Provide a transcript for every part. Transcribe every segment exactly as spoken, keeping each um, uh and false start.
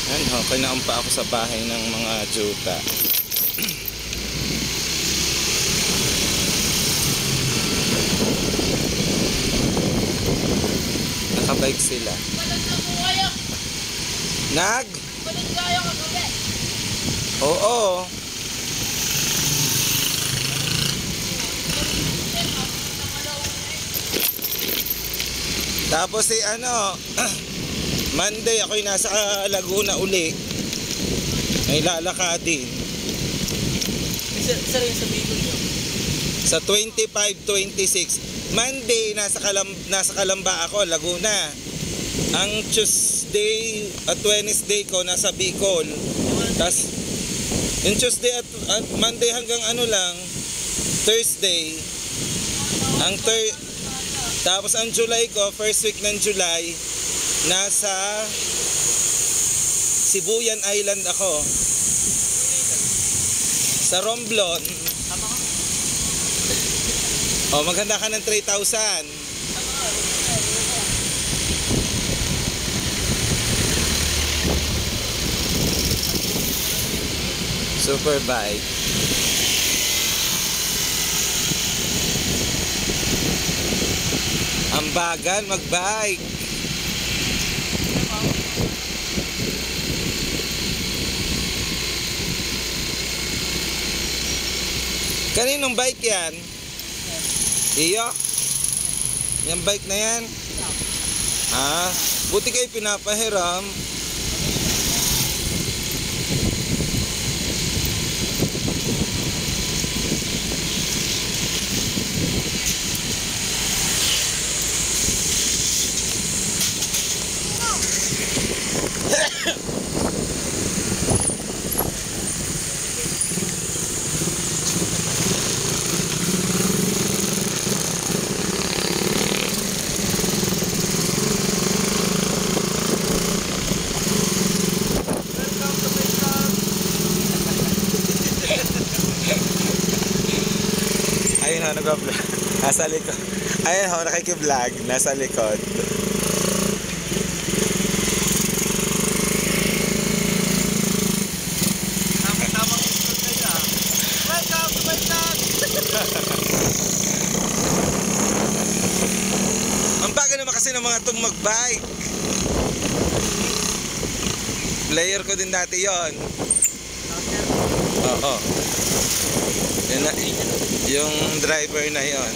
Yan ho, kinaumpa ako sa bahay ng mga juta. Nakabike sila. Nag? Oo. Tapos si ano, Monday ako'y nasa Laguna uli. May lalakadin. Isa rin sa Bicol nyo? Sa twenty-five twenty-six. Monday nasa Kalam nasa Kalamba ako, Laguna. Ang Tuesday at Wednesday ko nasa Bicol. Tas yung Tuesday at, at Monday hanggang ano lang, Thursday. Ang thir Tapos ang July ko, first week ng July, nasa Sibuyan Island ako. Sa Romblon. O, maghanda ka ng three thousand. Super bike. Ang bagal mag-bike. Kaninong bike yan? Iyo? Yung bike na yan? Ah, buti kayo pinapahiram. Ayun ho, nag-vlog. Nasa likod. Ayun ho, nakiki-vlog. Nasa likod. Tamang ikot na siya. Welcome to my vlog! Ang bagal naman kasi ng mga itong mag-bike. Player ko din dati yon. Oo. Yun na, yung driver na yon.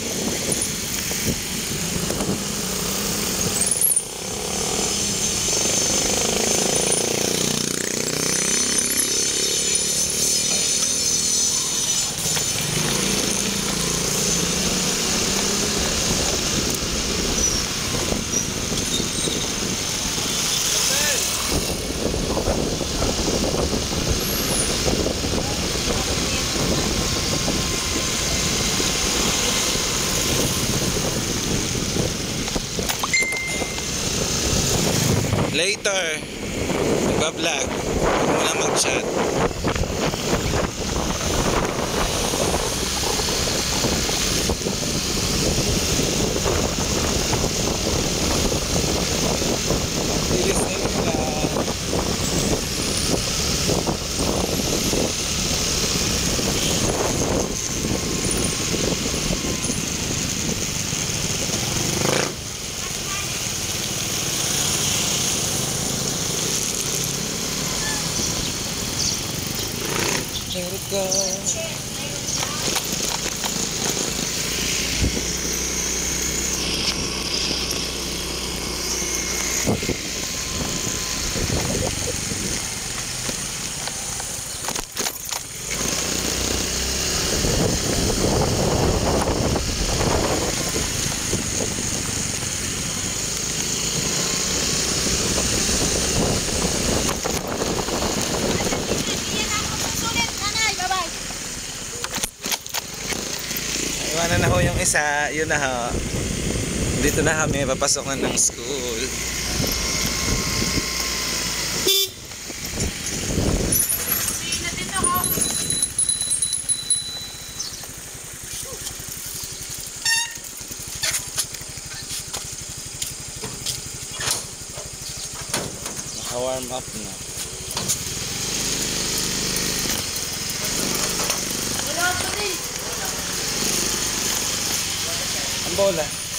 Later, nagba-vlog. Huwag mo na mag-chat. Bilis na yung vlog. Let it go. Iwanan na ho yung isa, yun na ho. Dito na kami, papasok na ng school. Naka-warm up na. Wala pa rin. Ang bola.